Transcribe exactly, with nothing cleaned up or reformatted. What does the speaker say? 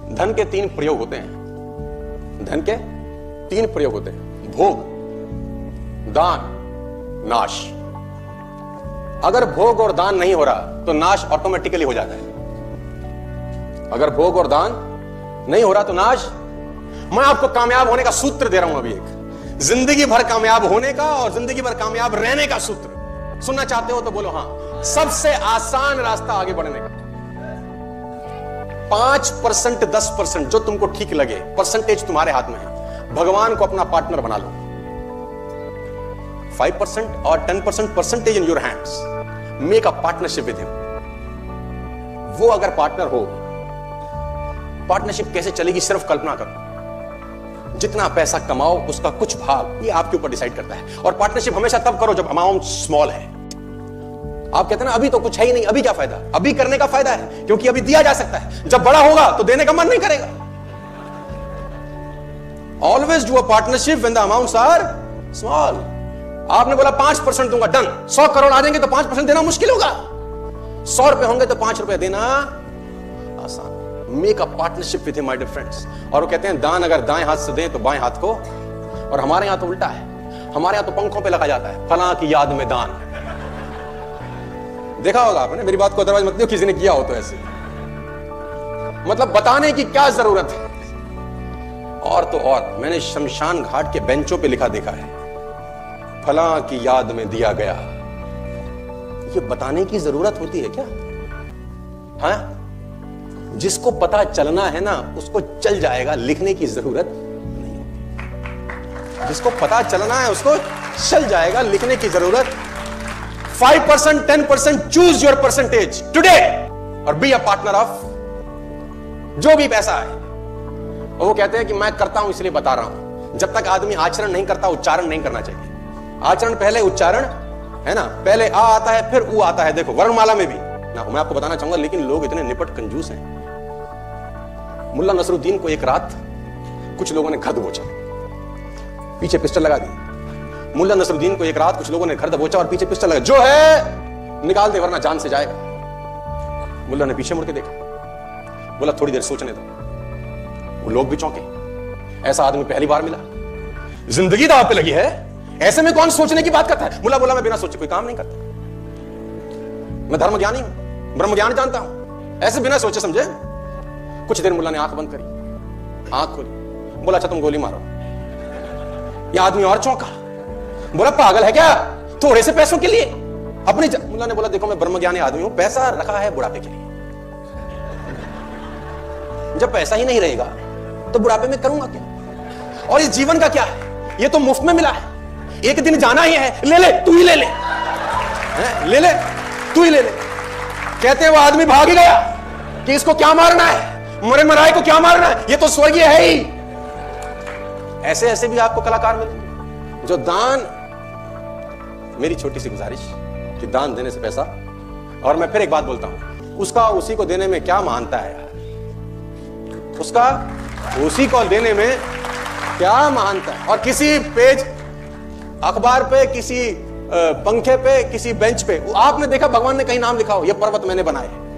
धन के तीन प्रयोग होते हैं। धन के तीन प्रयोग होते हैं, भोग, दान, नाश। अगर भोग और दान नहीं हो रहा तो नाश ऑटोमेटिकली हो जाता है। अगर भोग और दान नहीं हो रहा तो नाश। मैं आपको कामयाब होने का सूत्र दे रहा हूं अभी, एक जिंदगी भर कामयाब होने का और जिंदगी भर कामयाब रहने का सूत्र। सुनना चाहते हो तो बोलो हाँ। सबसे आसान रास्ता आगे बढ़ने का, पांच परसेंट दस परसेंट जो तुमको ठीक लगे, परसेंटेज तुम्हारे हाथ में है। भगवान को अपना पार्टनर बना लो। फाइव परसेंट और ten percent percentage in your hands, make a partnership with him. वो अगर पार्टनर हो, पार्टनरशिप कैसे चलेगी सिर्फ कल्पना करो। जितना पैसा कमाओ उसका कुछ भाग ये आपके ऊपर डिसाइड करता है। और पार्टनरशिप हमेशा तब करो जब अमाउंट स्मॉल है। आप कहते हैं ना अभी तो कुछ है ही नहीं, अभी क्या फायदा? अभी करने का फायदा है क्योंकि अभी दिया जा सकता है। जब बड़ा होगा तो देने का मन नहीं करेगा। Always do a partnership when the amounts are small. आपने बोला पांच परसेंट दूंगा, डन। सौ करोड़ आ जाएंगे तो पांच परसेंट देना मुश्किल होगा। सौ रुपए होंगे तो पांच रुपए देना आसान। Make a partnership with him my dear friends. और वो कहते हैं दान अगर दाएं हाथ से दें तो बाएं हाथ को, और हमारे यहां तो उल्टा है। हमारे यहां तो पंखों पे लगा जाता है, फलां की याद में दान। देखा होगा आपने, मेरी बात को अदरवाइज मत दियो, किसी ने किया हो तो ऐसे। मतलब बताने की क्या जरूरत है। और तो और मैंने शमशान घाट के बेंचों पे लिखा देखा है, फलां की याद में दिया गया। ये बताने की जरूरत होती है क्या? हाँ, जिसको पता चलना है ना उसको चल जाएगा, लिखने की जरूरत नहीं होती। जिसको पता चलना है उसको चल जाएगा, लिखने की जरूरत। Five percent ten percent choose your percentage today और बी अ पार्टनर ऑफ जो भी पैसा है। और वो कहते हैं कि मैं करता हूं इसलिए बता रहा हूं। जब तक आदमी आचरण नहीं करता उच्चारण नहीं करना चाहिए। आचरण पहले, उच्चारण है ना, पहले आ आता है फिर ऊ आता है। देखो वर्णमाला में भी ना, मैं आपको बताना चाहूंगा, लेकिन लोग इतने निपट कंजूस हैं। मुल्ला नसरुद्दीन को एक रात कुछ लोगों ने घर दबोचा, पीछे पिस्टल लगा दी। मुल्ला नसरुद्दीन को एक रात कुछ लोगों ने घर दबोचा और पीछे पिस्टल लगा, जो है निकाल दे वरना जान से जाएगा। मुल्ला ने पीछे मुड़ के देखा, बोला थोड़ी देर सोचने दो। वो लोग भी चौंके, ऐसा आदमी पहली बार मिला, जिंदगी दांव पे लगी है, ऐसे में कौन सोचने की बात करता है? मुल्ला बोला मैं बिना सोचे कोई काम नहीं करता, मैं धर्म ज्ञानी हूं, ब्रह्म ज्ञान जानता हूं, ऐसे बिना सोचे समझे। कुछ देर मुल्ला ने आंख बंद करी, आंख खोली, बोला अच्छा तुम गोली मारो। यह आदमी और चौंका, बोला पागल है क्या, थोड़े से पैसों के लिए अपने ज... मुल्ला ने बोला देखो मैं ब्रह्मज्ञानी आदमी हूं, पैसा रखा है बुढ़ापे के लिए। जब पैसा ही नहीं रहेगा तो बुढ़ापे में करूंगा क्या? और इस जीवन का क्या है, ये तो मुफ्त में मिला है, एक दिन जाना ही है, ले ले तू ही ले ले, है? ले ले तू ही ले ले। कहते हैं वो आदमी भाग ही गया कि इसको क्या मारना है, मरे मराए को क्या मारना है, ये तो स्वर्गीय है ही। ऐसे ऐसे भी आपको कलाकार मिलेंगे जो दान, मेरी छोटी सी गुजारिश कि दान देने से पैसा, और मैं फिर एक बात बोलता हूं, उसका उसी को देने में क्या महानता है यार, उसका उसी को देने में क्या महानता है। और किसी पेज अखबार पे, किसी पंखे पे, किसी बेंच पे आपने देखा भगवान ने कहीं नाम लिखा हो ये पर्वत मैंने बनाए,